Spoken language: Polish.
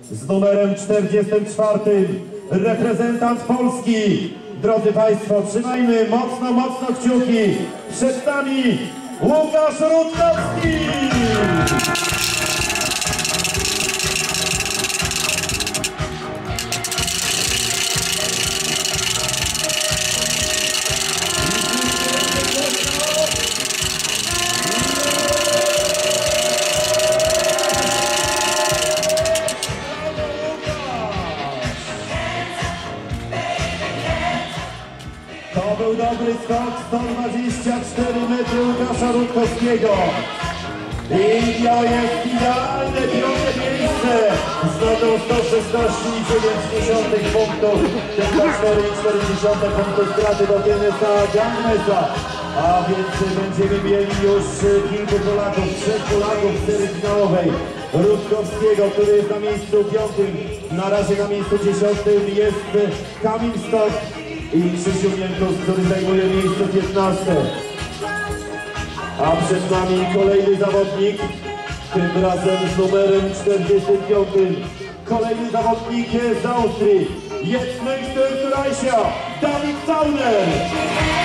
z numerem 44, reprezentant Polski. Drodzy Państwo, trzymajmy mocno, mocno kciuki. Przed nami Łukasz Rutkowski. To był dobry skok, 124 metry Łukasza Rutkowskiego. I to jest idealne piąte miejsce. Zdobył 116,9 punktów. Tylko 4,4 punktów straty do Kennesa Gangnesa. A więc będziemy mieli już kilku Polaków, 3 Polaków w serii finałowej. Rutkowskiego, który jest na miejscu 5. Na razie na miejscu 10 jest Kamil Stok i Krzysiu Miętus, który zajmuje miejsce 15. A przed nami kolejny zawodnik, tym razem z numerem 45. Kolejny zawodnik z Austrii, jest Meister Dawid Sauner.